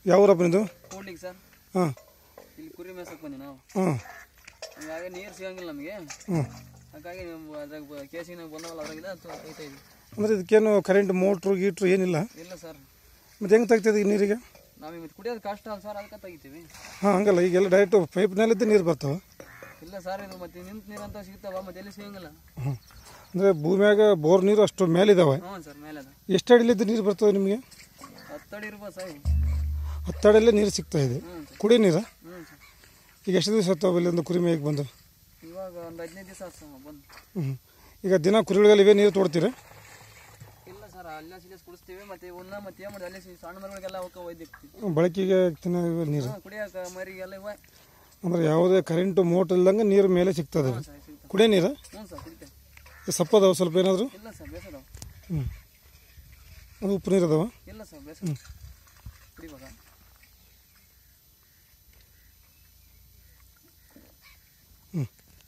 ಯಾವ ಊರಪ್ಪ ನಿಂದು? ಕೂಡ್ಲಿಕ್ಕೆ ಸರ್. ಹಾಂ. ಇಲ್ಲಿ ಕುರಿ ಮೇಸಕ್ಕೆ ಬಂದ್ವಿ ನಾವು. ಹಾಂ. ಹಾಗಾಗಿ ನೀರು ಸಿಗಂಗಿಲ್ಲ ನಮಗೆ. ಹಾಗಾಗಿ ಅದ್ರಾಗ ಕೇಸಿನ ಬಂದವಲ್ಲ ಅದ್ರಾಗಿಂದ ತೆಗಿತಾ ಇದ್ವಿ. ಅಂದರೆ ಇದಕ್ಕೇನು ಕರೆಂಟ್ ಮೋಟ್ರು ಗೀಟ್ರು ಏನಿಲ್ಲ? ಇಲ್ಲ ಸರ್. ಮತ್ತು ಹೆಂಗೆ ತೆಗ್ತದೆ ಈಗ ನೀರಿಗೆ? ನಾವು ಮತ್ತೆ ಕುಡಿಯೋದು ಕಷ್ಟ ಅಲ್ಲ ಸರ್, ಅದಕ್ಕೆ ತೆಗಿತೀವಿ. ಹಾಂ, ಹಂಗಲ್ಲ ಈಗೆಲ್ಲ ಡೈರೆಕ್ಟು ಪೈಪ್ನಲ್ಲಿದ್ದ ನೀರು ಬರ್ತಾವೆ? ಇಲ್ಲ ಸರ್, ಇದು ಮತ್ತೆ ನಿಂತು ನೀರು ಅಂತ ಸಿಗ್ತಾವ, ಮತ್ತೆ ಎಲ್ಲಿ ಸಿಗಂಗಿಲ್ಲ. ಹ್ಞೂ. ಅಂದರೆ ಭೂಮಿಯಾಗ ಬೋರ್ ನೀರು ಅಷ್ಟು ಮೇಲಿದ್ದಾವೆ? ಹ್ಞೂ ಸರ್, ಮೇಲೆ ಅದ. ಎಷ್ಟು ಅಡಿಲಿದ್ದು ನೀರು ಬರ್ತವೆ ನಿಮಗೆ? 10 ಅಡಿ ಇರ್ಬೋದು ಸರ್. 10 ಅಡಿಯಲ್ಲೇ ನೀರು ಸಿಗ್ತಾ ಇದೆ? ಕುಡಿಯೋ ನೀರಾ? ಹ್ಞೂ ಸರ್. ಈಗ ಎಷ್ಟು ದಿವಸ ಆಯ್ತು ಇಲ್ಲಿಂದ ಕುರಿ ಮೇಯಕ್ಕೆ ಬಂದು? ಇವಾಗ ಒಂದು 15 ದಿವಸ ಆಯ್ತು ಸರ್ ಬಂದು. ಹ್ಞೂ. ಈಗ ದಿನ ಕುರಿಗಳಿಗೆಲ್ಲ ಇವೇ ನೀರು ತೋಡ್ತೀರಾ? ಇಲ್ಲ ಸರ್, ಅಲ್ಲೇ ಸಿಲೇಸ್ ಕುಡಿಸ್ತೀವಿ, ಮತ್ತೆ ಇವನ್ನ ಮತ್ತೆ ಏನು ಮಾಡಿ ಅಲ್ಲೇ ಸಣ್ಣ ಮರಿಗಳಿಗೆಲ್ಲ ಅವಕ್ಕೆ ಒಯ್ದಿರ್ತೀವಿ. ಬಳಕೆಗೆ ತಿನ್ನೋ ನೀರು? ಕುಡಿಯೋಕೆ ಮರಿಗೆಲ್ಲ ಇವೆ. ಅಂದರೆ ಯಾವುದೇ ಕರೆಂಟು ಮೋಟ್ರ್ ಇಲ್ದಂಗೆ ನೀರು ಮೇಲೆ ಸಿಗ್ತದೆ? ಕುಡಿಯೋ ನೀರಾ? ಹ್ಞೂ ಸರ್, ಕುಡಿತೇವೆ. ಸಪ್ಪದಾವ ಸ್ವಲ್ಪ ಏನಾದರೂ? ಇಲ್ಲ ಸರ್, ಬೇಸದವ. ಹ್ಞೂ. ಅದು ಉಪ್ಪು ನೀರು ಅದಾವ? ಇಲ್ಲ ಸರ್, ಬೇಸದ ಕುಡಿವಾಗ. ಹ್ಞೂ.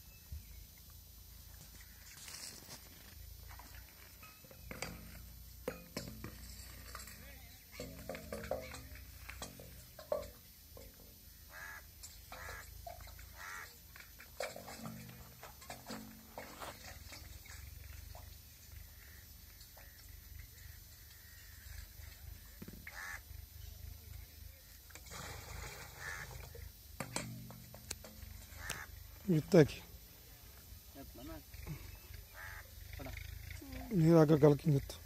ಬಿತ್ತಾಕಿ ನೀರು ಹಾಕೋ ಕಲ್ಕಿಂಗಿತ್ತು.